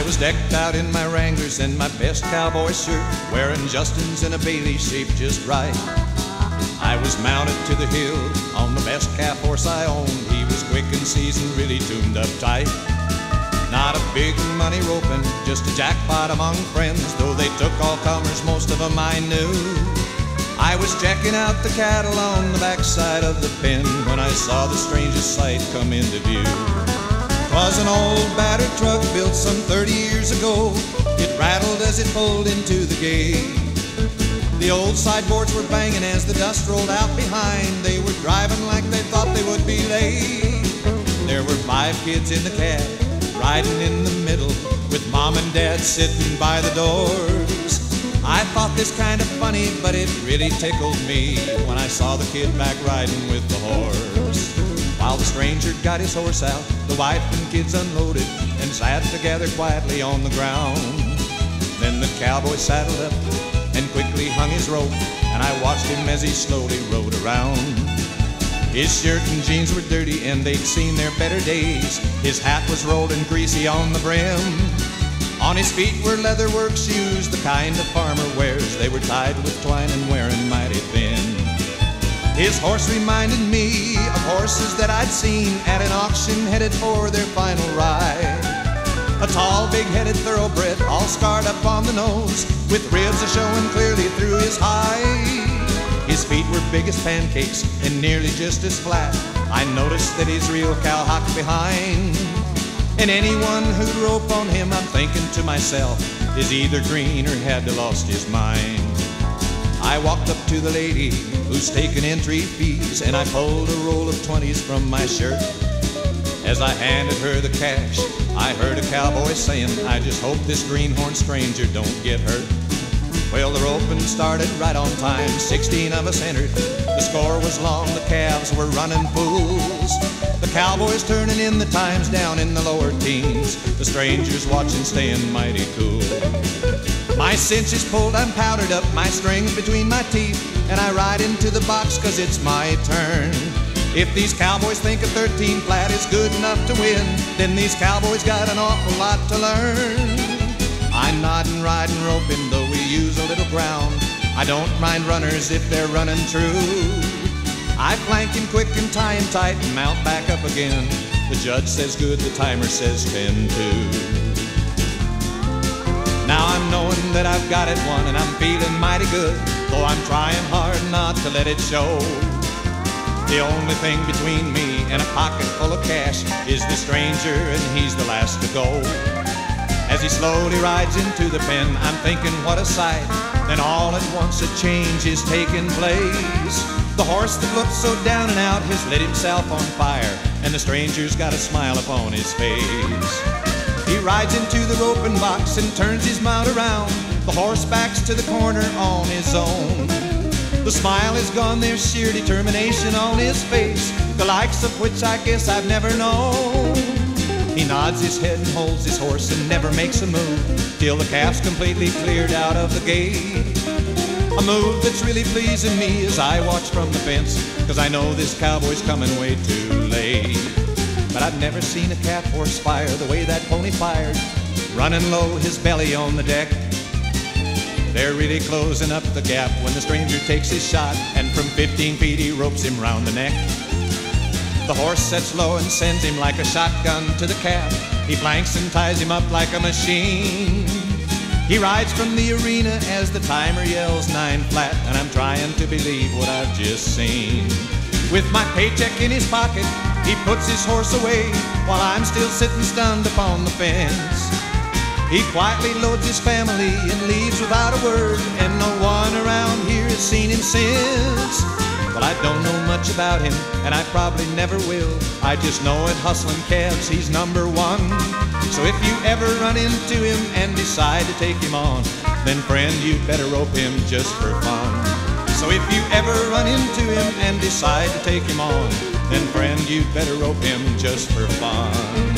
was decked out in my Wranglers and my best cowboy shirt, wearing Justin's in a Bailey shape just right. I was mounted to the hill on the best calf horse I owned. He was quick and seasoned, really tuned up tight. Not a big money roping, just a jackpot among friends. Though they took all comers, most of them I knew. I was checking out the cattle on the backside of the pen when I saw the strangest sight come into view. 'Twas an old battered truck built some 30 years ago. It rattled as it pulled into the gate. The old sideboards were banging as the dust rolled out behind. They were driving like they thought they would be late. There were 5 kids in the cab, riding in the middle, with Mom and Dad sitting by the doors. I thought this kind of funny, but it really tickled me when I saw the kid back riding with the horse. While the stranger got his horse out, the wife and kids unloaded and sat together quietly on the ground. Then the cowboy saddled up and quickly hung his rope, and I watched him as he slowly rode around. His shirt and jeans were dirty and they'd seen their better days. His hat was rolled and greasy on the brim. On his feet were leatherwork shoes, the kind a farmer wears. They were tied with twine and wearing mighty thin. His horse reminded me of horses that I'd seen at an auction headed for their final ride. A tall, big-headed thoroughbred, all scarred up on the nose, with ribs a-showing clearly through his hide. His feet were big as pancakes and nearly just as flat. I noticed that his real cow hocked behind. And anyone who'd rope on him, I'm thinking to myself, is either green or had lost his mind. I walked up to the lady who's taking entry fees, and I pulled a roll of 20s from my shirt. As I handed her the cash, I heard a cowboy saying, I just hope this greenhorn stranger don't get hurt. Well, the roping started right on time, 16 of us entered. The score was long, the calves were running fools. The cowboys turning in the times down in the lower teens. The strangers watching staying mighty cool. My cinch is pulled, I'm powdered up, my strings between my teeth, and I ride into the box 'cause it's my turn. If these cowboys think a 13 flat is good enough to win, then these cowboys got an awful lot to learn. I nod and ride and roping, though we use a little ground. I don't mind runners if they're running true. I flank him quick and tie him tight and mount back up again. The judge says good, the timer says 10-2. Now I'm knowing that I've got it won and I'm feeling mighty good, though I'm trying hard not to let it show. The only thing between me and a pocket full of cash is the stranger, and he's the last to go. As he slowly rides into the pen, I'm thinking what a sight. Then all at once a change is taking place. The horse that looked so down and out has lit himself on fire, and the stranger's got a smile upon his face. He rides into the roping box and turns his mount around. The horse backs to the corner on his own. The smile is gone, there's sheer determination on his face, the likes of which I guess I've never known. He nods his head and holds his horse and never makes a move till the calf's completely cleared out of the gate. A move that's really pleasing me as I watch from the fence, 'cause I know this cowboy's coming way too late. But I've never seen a calf horse fire the way that pony fired, running low, his belly on the deck. They're really closing up the gap when the stranger takes his shot, and from 15 feet he ropes him round the neck. The horse sets low and sends him like a shotgun to the calf. He flanks and ties him up like a machine. He rides from the arena as the timer yells 9 flat, and I'm trying to believe what I've just seen. With my paycheck in his pocket, he puts his horse away while I'm still sitting stunned upon the fence. He quietly loads his family and leaves without a word, and no one around here has seen him since. Well, I don't know much about him, and I probably never will. I just know at hustling calves he's #1. So if you ever run into him and decide to take him on, then friend, you'd better rope him just for fun. So if you ever run into him and decide to take him on, then friend, you'd better rope him just for fun.